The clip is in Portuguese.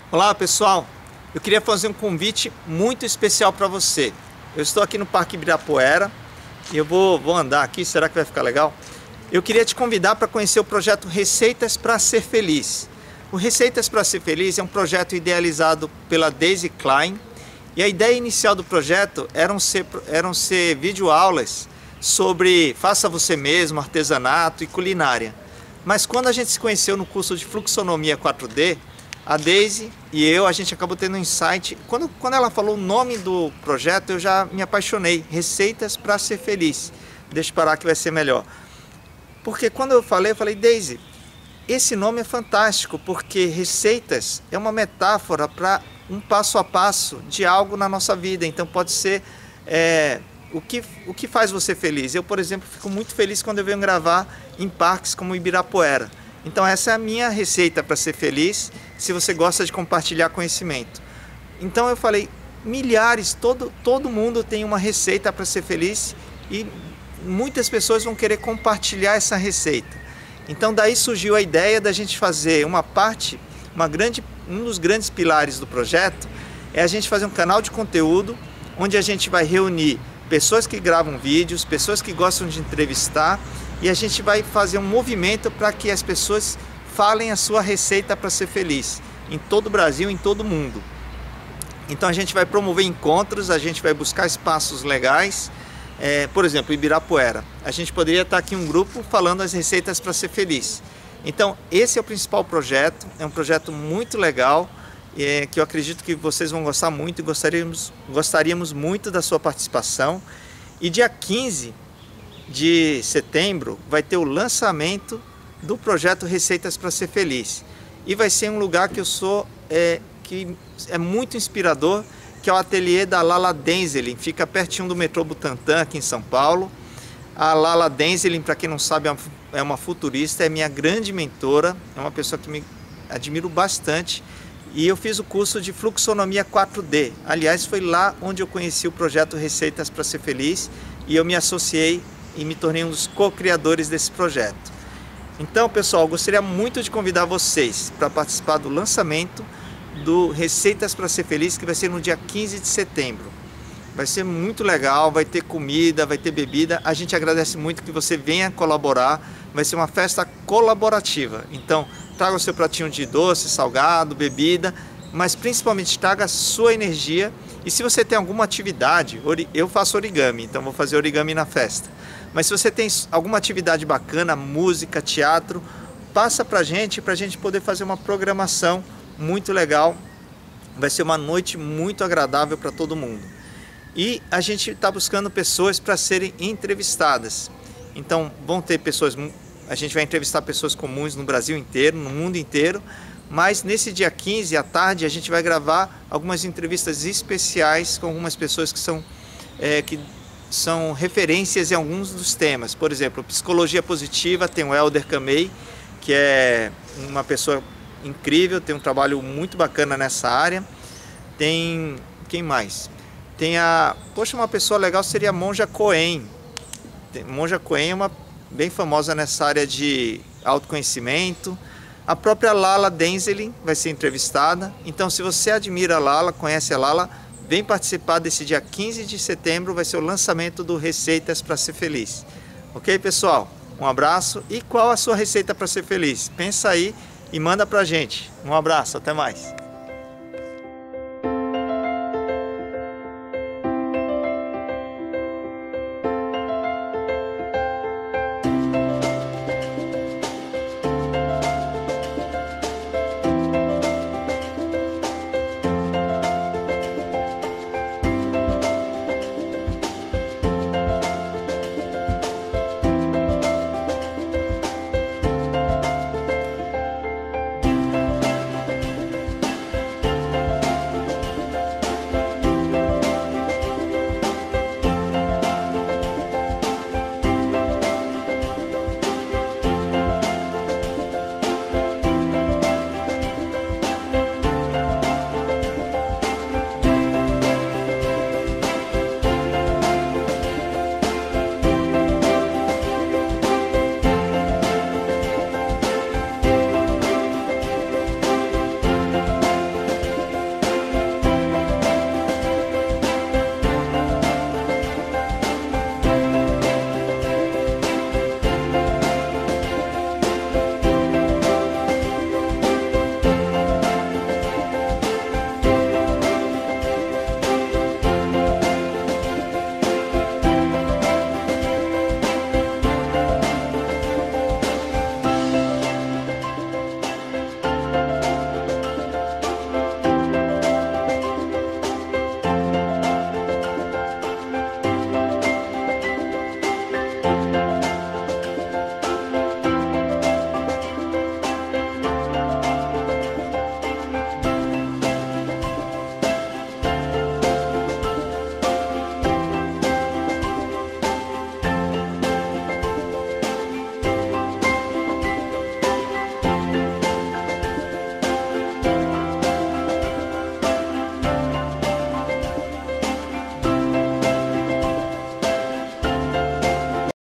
Olá pessoal, eu queria fazer um convite muito especial para você. Eu estou aqui no Parque Ibirapuera e eu vou andar aqui, será que vai ficar legal? Eu queria te convidar para conhecer o projeto Receitas para Ser Feliz. O Receitas para Ser Feliz é um projeto idealizado pela Daisy Klein e a ideia inicial do projeto eram ser videoaulas sobre faça você mesmo, artesanato e culinária. Mas quando a gente se conheceu no curso de Fluxonomia 4D, a Daisy e a gente acabou tendo um insight. Quando ela falou o nome do projeto, eu já me apaixonei. Receitas para Ser Feliz. Deixa eu parar que vai ser melhor. Porque quando eu falei, Daisy, esse nome é fantástico, porque receitas é uma metáfora para um passo a passo de algo na nossa vida. Então pode ser o que faz você feliz. Eu, por exemplo, fico muito feliz quando eu venho gravar em parques como Ibirapuera. Então essa é a minha receita para ser feliz, se você gosta de compartilhar conhecimento. Então eu falei, milhares, todo mundo tem uma receita para ser feliz e muitas pessoas vão querer compartilhar essa receita. Então daí surgiu a ideia da gente fazer um dos grandes pilares do projeto é a gente fazer um canal de conteúdo onde a gente vai reunir pessoas que gravam vídeos, pessoas que gostam de entrevistar, e a gente vai fazer um movimento para que as pessoas falem a sua receita para ser feliz, em todo o Brasil, em todo o mundo. Então a gente vai promover encontros, a gente vai buscar espaços legais, por exemplo, Ibirapuera. A gente poderia estar aqui um grupo falando as receitas para ser feliz. Então esse é o principal projeto, é um projeto muito legal, que eu acredito que vocês vão gostar muito e gostaríamos muito da sua participação. E dia 15 de setembro vai ter o lançamento do projeto Receitas para Ser Feliz. E vai ser um lugar que que é muito inspirador, que é o ateliê da Lala Denzelin, fica pertinho do metrô Butantã, aqui em São Paulo. A Lala Denzelin, para quem não sabe, é uma futurista, é minha grande mentora, é uma pessoa que me admiro bastante. E eu fiz o curso de Fluxonomia 4D. Aliás, foi lá onde eu conheci o projeto Receitas para Ser Feliz e eu me associei e me tornei um dos co-criadores desse projeto. Então, pessoal, eu gostaria muito de convidar vocês para participar do lançamento do Receitas para Ser Feliz, que vai ser no dia 15 de setembro. Vai ser muito legal, vai ter comida, vai ter bebida. A gente agradece muito que você venha colaborar. Vai ser uma festa colaborativa. Então, traga o seu pratinho de doce, salgado, bebida, mas principalmente traga a sua energia. E se você tem alguma atividade, eu faço origami, então vou fazer origami na festa. Mas se você tem alguma atividade bacana, música, teatro, passa pra gente poder fazer uma programação muito legal. Vai ser uma noite muito agradável para todo mundo. E a gente está buscando pessoas para serem entrevistadas. Então vão ter pessoas, a gente vai entrevistar pessoas comuns no Brasil inteiro, no mundo inteiro. Mas nesse dia 15 à tarde a gente vai gravar algumas entrevistas especiais com algumas pessoas que são referências em alguns dos temas. Por exemplo, psicologia positiva, tem o Helder Camei, que é uma pessoa incrível, tem um trabalho muito bacana nessa área. Tem quem mais? Tem uma pessoa legal seria a Monja Coen. Monja Coen é uma bem famosa nessa área de autoconhecimento. A própria Lala Denzelin vai ser entrevistada. Então, se você admira a Lala, conhece a Lala, vem participar desse dia 15 de setembro, vai ser o lançamento do Receitas para Ser Feliz. Ok, pessoal? Um abraço. E qual a sua receita para ser feliz? Pensa aí e manda pra gente. Um abraço, até mais.